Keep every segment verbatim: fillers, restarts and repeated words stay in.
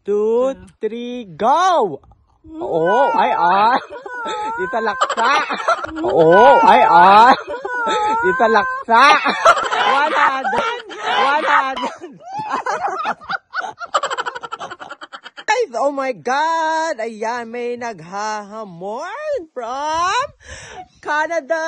two, three, go! Oo, ay, ay. Isa laksa. Oo, ay, ay. Isa laksa. one hundred. one hundred. Guys, oh my God. Ayan, may naghahamon from Canada.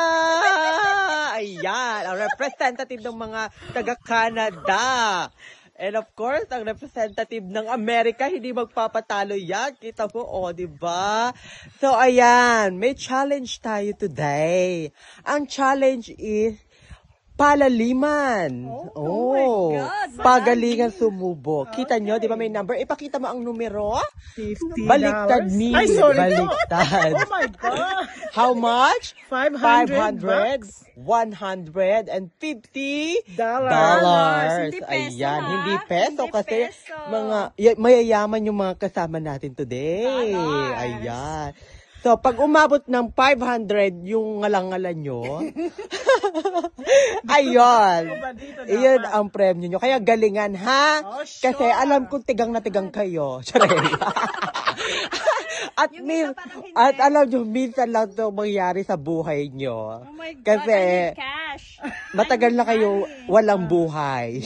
Ayan, ang representative ng mga taga-Canada. And of course, ang representative ng Amerika, hindi magpapatalo yan. Kita mo, oh, di ba? So, ayan, may challenge tayo today. Ang challenge is palaliman. Oh, oh, oh my God. Pagalingan sumubo. Kita okay. nyo, di ba may number? Ipakita mo ang numero. fifty dollars. Baliktad ni. Ay, sorry. Baliktad. Oh my God. How much? five hundred. one hundred fifty Dollars. dollars. Hindi peso, Ayan, ha? hindi peso Hindi kasi peso. mga y- mayayaman yung mga kasama natin today. Dollars. Ayan. So, pag umabot ng five hundred yung ngalangalan nyo, ayun, iyon ang premyo nyo. Kaya galingan, ha? Oh, sure. Kasi alam kong tigang na tigang kayo. At, Yung min, iba parang hindi. at alam nyo, minsan lang ito mangyari sa buhay nyo. Oh my God, Kasi, I need cash. matagal I na need kayo money. walang buhay.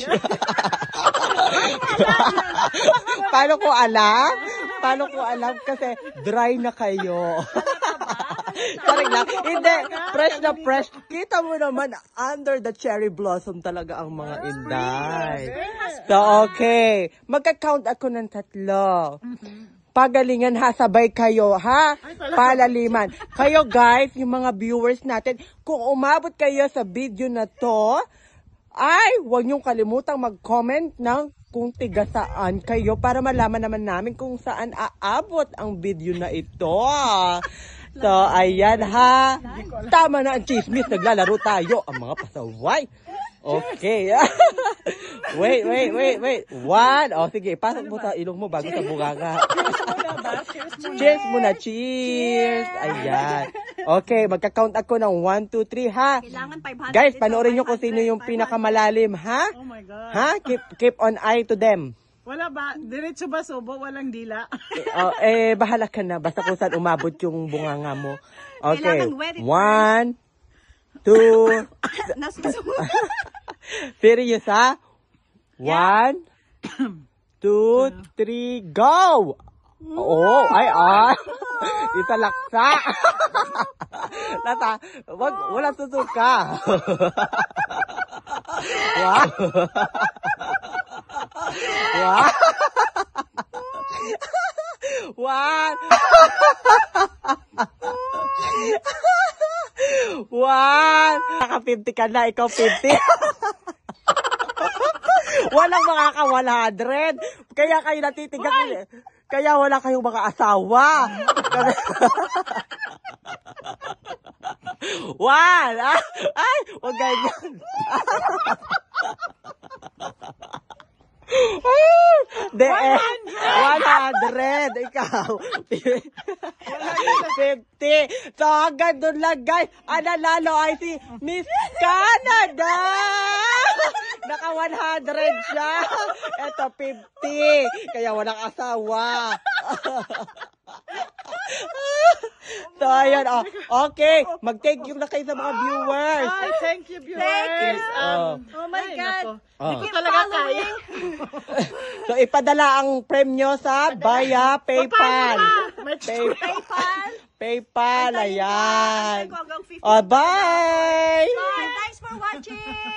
Paano ko alam? Paano ko alam? Kasi dry na kayo. Sorry lang. Hindi, fresh na fresh. Kita mo naman, under the cherry blossom talaga ang mga inday. So, okay. Magka-count ako ng tatlo. Pagalingan ha, sabay kayo ha, palaliman. Kayo guys, yung mga viewers natin, kung umabot kayo sa video na to, ay huwag niyong kalimutang mag-comment ng kung tiga saan kayo para malaman naman namin kung saan aabot ang video na ito. So, ayan ha. Tama na ang chismis, naglalaro tayo ang mga pasaway. Okay. Wait, wait, wait, wait. One. O, oh, sige. Pasok mo sa ilong mo bago sa bunganga. Cheers muna. Cheers. Ayan. Okay, magka-count ako ng one, two, three, ha? Kailangan five hundred. Guys, panoorin nyo kung sino yung pinakamalalim, ha? Oh my God. Ha? Keep, keep on eye to them. Wala ba? Diretso ba subo? Walang dila? Oh, eh, bahala ka na. Basta kung saan umabot yung bunganga mo. Okay. Kailangan wet it One, two, Nasusunod. serious, ha? One, two, three, go! Oo, ay, ay. Isa laksa. Nasa, wag, wala susuka. Wow. Wow. One. One. Naka-fifty ka na, ikaw fifty. Walang makaka-one hundred. Kaya kayo natitigan. Kaya wala kayong mga asawa. One. Ah, ay, wag ganyan. De, eh, one hundred. Ikaw. fifty. So, hanggang doon lang, guys. Ang nanalo ay si Miss Canada. Naka one hundred siya. Ito, fifty. Kaya walang asawa. So, ayun. Oh, okay. Mag-thank you na kayo sa mga viewers. Ay, thank you, viewers. Thank you. Um, Oh my ay, God. nako. Oh. Hindi ko talaga kaya. So, ipadala ang premyo sa Baya PayPal. May Pay, PayPal. PayPal. Antayin ko, Ayan. antayin ko hanggang fifty. Oh, bye! Bye. Thanks for watching.